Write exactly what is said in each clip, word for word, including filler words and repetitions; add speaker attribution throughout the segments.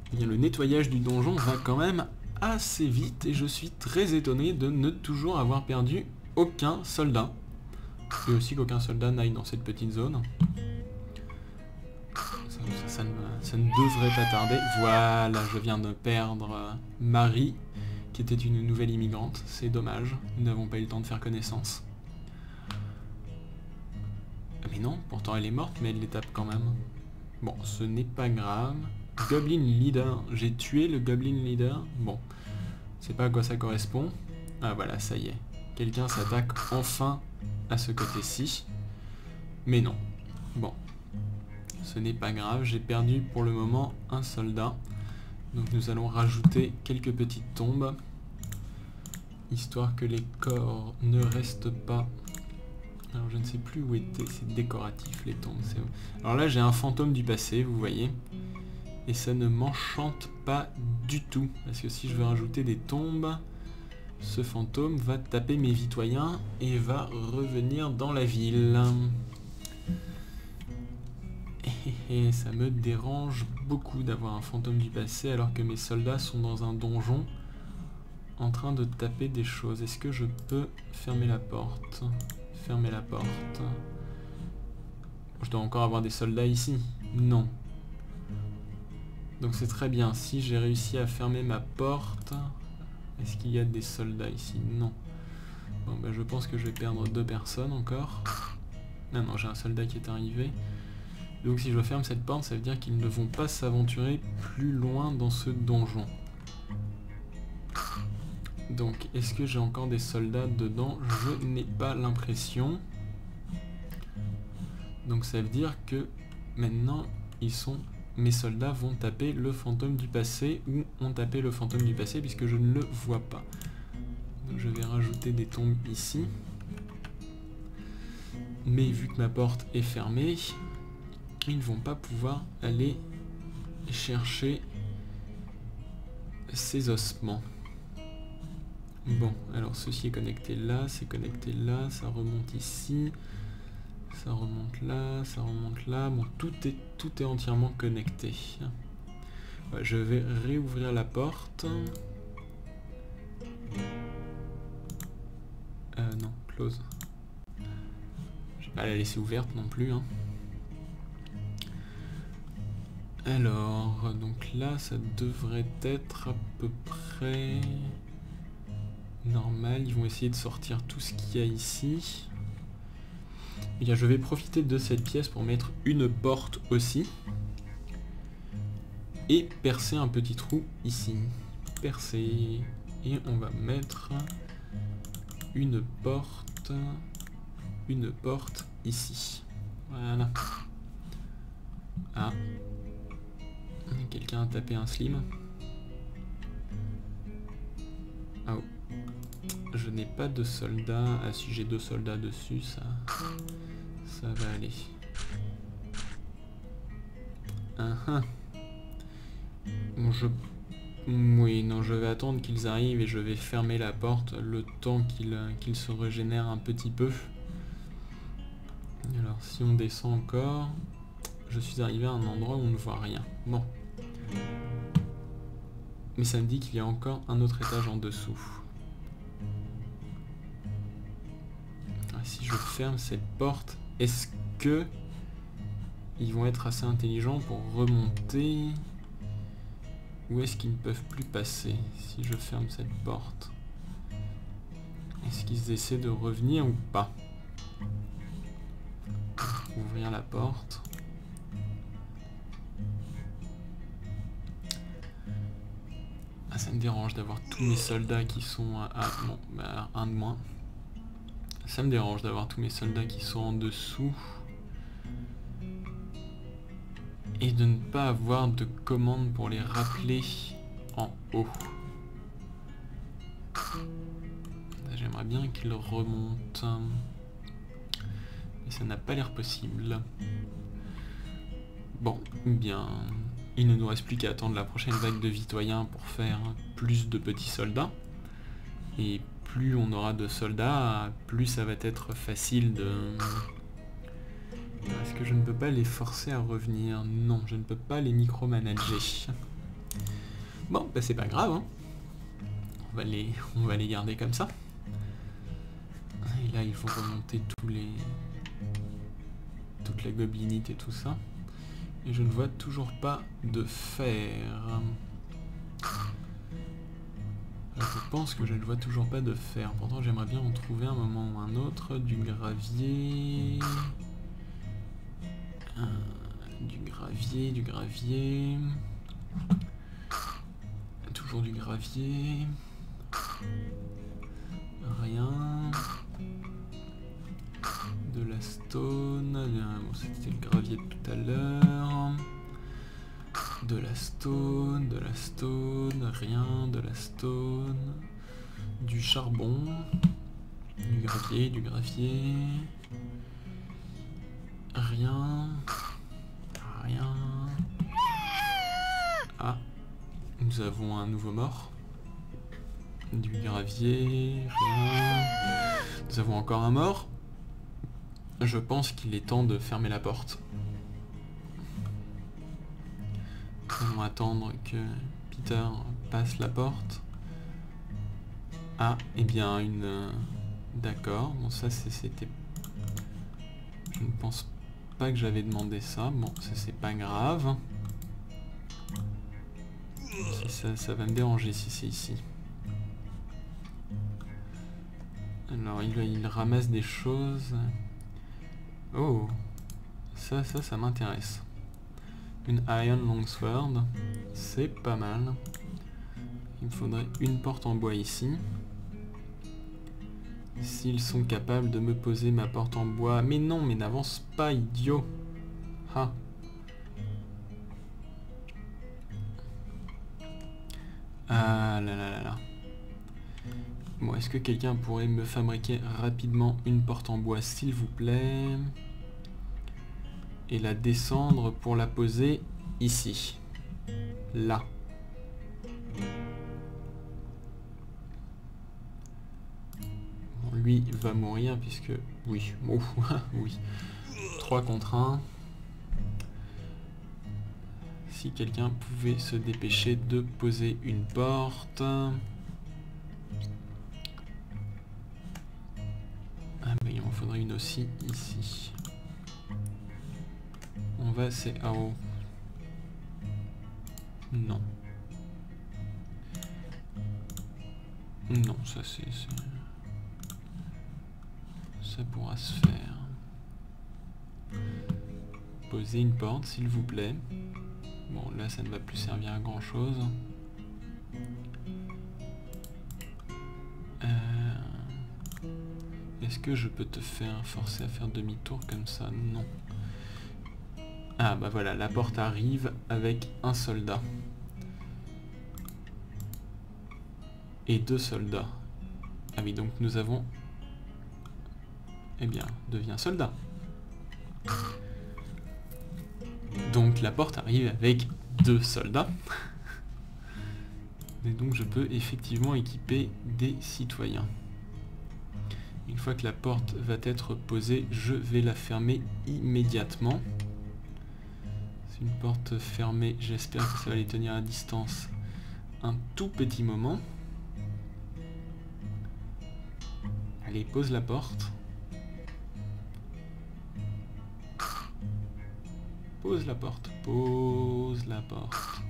Speaker 1: eh bien, le nettoyage du donjon va quand même assez vite et je suis très étonné de ne toujours avoir perdu aucun soldat. Et aussi qu'aucun soldat n'aille dans cette petite zone. Ça, ça, ça, ne, ça ne devrait pas tarder. Voilà, je viens de perdre Marie, qui était une nouvelle immigrante. C'est dommage, nous n'avons pas eu le temps de faire connaissance. Mais non, pourtant elle est morte, mais elle les tape quand même. Bon, ce n'est pas grave. Goblin Leader, j'ai tué le Goblin Leader. Bon, je sais pas à quoi ça correspond. Ah voilà, ça y est. Quelqu'un s'attaque enfin à ce côté-ci. Mais non. Bon. Ce n'est pas grave, j'ai perdu pour le moment un soldat. Donc nous allons rajouter quelques petites tombes. Histoire que les corps ne restent pas... Alors je ne sais plus où étaient, c'est décoratif les tombes. Alors là j'ai un fantôme du passé, vous voyez. Et ça ne m'enchante pas du tout. Parce que si je veux rajouter des tombes, ce fantôme va taper mes vitoyens et va revenir dans la ville. Et ça me dérange beaucoup d'avoir un fantôme du passé alors que mes soldats sont dans un donjon en train de taper des choses. Est-ce que je peux fermer la porte? Fermer la porte. Je dois encore avoir des soldats ici? Non. Donc c'est très bien. Si j'ai réussi à fermer ma porte, est-ce qu'il y a des soldats ici? Non. Bon, bah, je pense que je vais perdre deux personnes encore. Ah non, j'ai un soldat qui est arrivé. Donc si je ferme cette porte, ça veut dire qu'ils ne vont pas s'aventurer plus loin dans ce donjon. Donc, est-ce que j'ai encore des soldats dedans? Je n'ai pas l'impression. Donc ça veut dire que maintenant, ils sont... mes soldats vont taper le fantôme du passé ou ont tapé le fantôme du passé puisque je ne le vois pas. Donc je vais rajouter des tombes ici. Mais vu que ma porte est fermée, ils ne vont pas pouvoir aller chercher ces ossements. Bon, alors ceci est connecté là, c'est connecté là, ça remonte ici, ça remonte là, ça remonte là. Bon, tout est, tout est entièrement connecté. Ouais, je vais réouvrir la porte. Euh, non, close. Je vais pas la laisser ouverte non plus, hein. Alors, donc là, ça devrait être à peu près normal. Ils vont essayer de sortir tout ce qu'il y a ici. Et bien, je vais profiter de cette pièce pour mettre une porte aussi. Et percer un petit trou ici. Percer. Et on va mettre une porte. Une porte ici. Voilà. Ah. Quelqu'un a tapé un slim. Oh. Je n'ai pas de soldats. Ah si j'ai deux soldats dessus, ça, ça va aller. Uh -huh. Bon, je... Oui, non, je vais attendre qu'ils arrivent et je vais fermer la porte le temps qu'ils qu'ils se régénèrent un petit peu. Alors si on descend encore, je suis arrivé à un endroit où on ne voit rien. Bon. Mais ça me dit qu'il y a encore un autre étage en dessous. Si je ferme cette porte, est-ce que ils vont être assez intelligents pour remonter? Ou est-ce qu'ils ne peuvent plus passer si je ferme cette porte? Est-ce qu'ils essaient de revenir ou pas? Ouvrir la porte. Ah, ça me dérange d'avoir tous mes soldats qui sont à... Ah, bon, bah, un de moins. Ça me dérange d'avoir tous mes soldats qui sont en dessous. Et de ne pas avoir de commande pour les rappeler en haut. J'aimerais bien qu'ils remontent. Mais ça n'a pas l'air possible. Bon, bien... Il ne nous reste plus qu'à attendre la prochaine vague de vitoyens pour faire plus de petits soldats. Et plus on aura de soldats, plus ça va être facile de... Est-ce que je ne peux pas les forcer à revenir? Non, je ne peux pas les micromanager. Bon, bah c'est pas grave, hein. On va les, on va les garder comme ça. Et là, il faut remonter tous les... toute la goblinite et tout ça. Et je ne vois toujours pas de fer. Je pense que je ne vois toujours pas de fer. Pourtant, j'aimerais bien en trouver un moment ou un autre. Du gravier... Euh, du gravier, du gravier... Toujours du gravier... Rien... De la stone... Bon, c'était le gravier de tout à l'heure... De la stone, de la stone, rien, de la stone... Du charbon... Du gravier, du gravier... Rien... Rien... Ah... Nous avons un nouveau mort. Du gravier... Rien... Nous avons encore un mort. Je pense qu'il est temps de fermer la porte. Nous allons attendre que Peter passe la porte. Ah, et eh bien une... Euh, D'accord, bon ça c'était... Je ne pense pas que j'avais demandé ça. Bon, ça c'est pas grave. Si ça, ça va me déranger si c'est ici. Alors il, il ramasse des choses. Oh, ça, ça, ça m'intéresse. Une Iron Longsword, c'est pas mal. Il me faudrait une porte en bois ici. S'ils sont capables de me poser ma porte en bois... Mais non, mais n'avance pas, idiot. Ah. Ah là là là là. Bon, est-ce que quelqu'un pourrait me fabriquer rapidement une porte en bois, s'il vous plaît? Et la descendre pour la poser ici. Là. Bon, lui va mourir puisque... Oui, oh, oui. trois contre un. Si quelqu'un pouvait se dépêcher de poser une porte... Ah mais il en faudrait une aussi ici. On va c'est à haut. Non. Non, ça c'est... Ça pourra se faire. Poser une porte s'il vous plaît. Bon là ça ne va plus servir à grand chose. Euh... Est-ce que je peux te faire forcer à faire demi-tour comme ça? Non. Ah bah voilà, la porte arrive avec un soldat. Et deux soldats. Ah oui, donc nous avons... Eh bien, devient soldat. Donc la porte arrive avec deux soldats. Et donc je peux effectivement équiper des citoyens. Une fois que la porte va être posée, je vais la fermer immédiatement. C'est une porte fermée, j'espère que ça va les tenir à distance un tout petit moment. Allez, pose la porte. Pose la porte, pose la porte.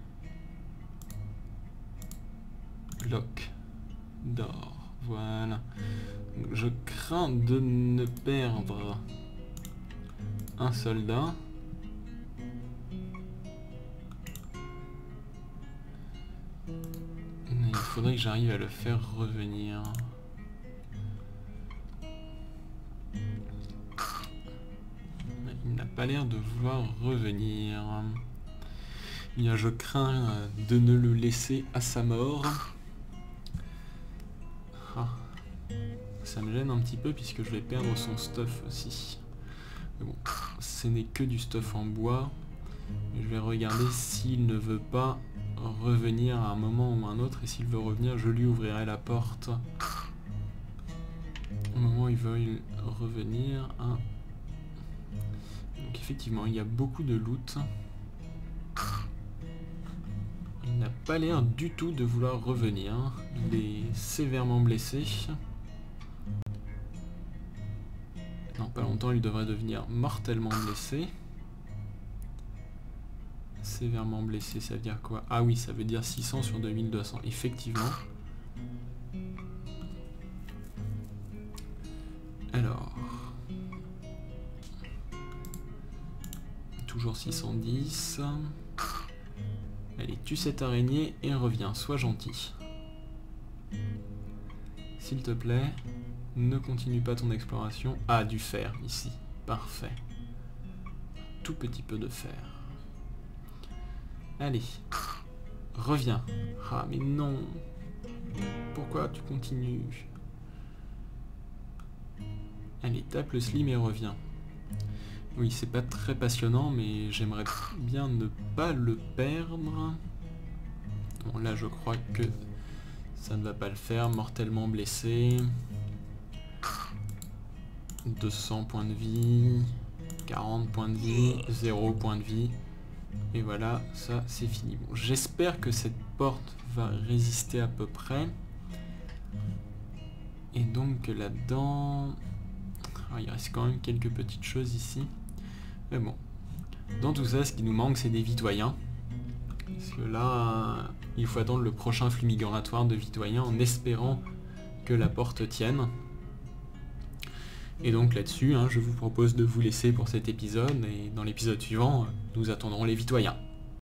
Speaker 1: Lock d'or, voilà. Je crains de ne perdre un soldat. Il faudrait que j'arrive à le faire revenir. Il n'a pas l'air de vouloir revenir. Eh bien, je crains de ne le laisser à sa mort. Ah. Ça me gêne un petit peu puisque je vais perdre son stuff aussi. Mais bon, ce n'est que du stuff en bois. Je vais regarder s'il ne veut pas revenir à un moment ou à un autre. Et s'il veut revenir, je lui ouvrirai la porte. Au moment où il veut revenir. Hein. Donc effectivement, il y a beaucoup de loot. Il n'a pas l'air du tout de vouloir revenir. Il est sévèrement blessé. Dans pas longtemps, il devrait devenir mortellement blessé. Sévèrement blessé, ça veut dire quoi? Ah oui, ça veut dire six cents sur deux mille deux cents, effectivement. Alors... Toujours six cent dix. Allez, tue cette araignée et reviens, sois gentil. S'il te plaît, ne continue pas ton exploration. Ah, du fer, ici. Parfait. Tout petit peu de fer. Allez, reviens. Ah, mais non. Pourquoi tu continues? Allez, tape le slim et reviens. Oui, c'est pas très passionnant, mais j'aimerais bien ne pas le perdre. Bon, là, je crois que ça ne va pas le faire. Mortellement blessé. deux cents points de vie. quarante points de vie. zéro points de vie. Et voilà, ça, c'est fini. Bon, j'espère que cette porte va résister à peu près. Et donc, là-dedans... Ah, il reste quand même quelques petites choses ici. Mais bon, dans tout ça, ce qui nous manque, c'est des vitoyens. Parce que là, il faut attendre le prochain flux migratoire de vitoyens en espérant que la porte tienne. Et donc là-dessus, hein, je vous propose de vous laisser pour cet épisode. Et dans l'épisode suivant, nous attendrons les vitoyens.